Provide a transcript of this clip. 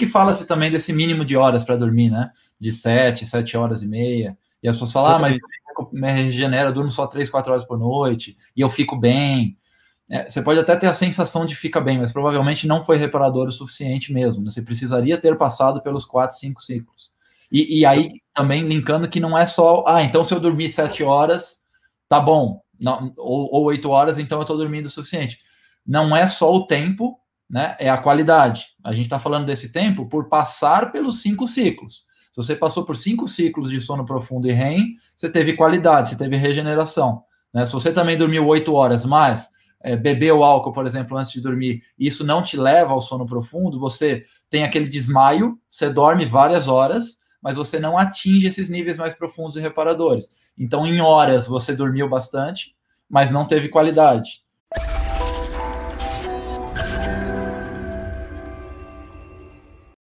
que fala-se também desse mínimo de horas para dormir, né? De 7 horas e meia. E as pessoas falam, mas eu me regenero, eu durmo só 3, 4 horas por noite, e eu fico bem. Você pode até ter a sensação de fica bem, mas provavelmente não foi reparador o suficiente mesmo. Né? Você precisaria ter passado pelos 4, 5 ciclos. E aí, também linkando que não é só, então se eu dormir 7 horas, tá bom. Não, ou 8 horas, então eu estou dormindo o suficiente. Não é só o tempo, né? É a qualidade. A gente está falando desse tempo por passar pelos 5 ciclos. Se você passou por 5 ciclos de sono profundo e REM, você teve qualidade, você teve regeneração. Né? Se você também dormiu 8 horas, mas bebeu álcool, por exemplo, antes de dormir, e isso não te leva ao sono profundo, você tem aquele desmaio, você dorme várias horas, mas você não atinge esses níveis mais profundos e reparadores. Então, em horas, você dormiu bastante, mas não teve qualidade.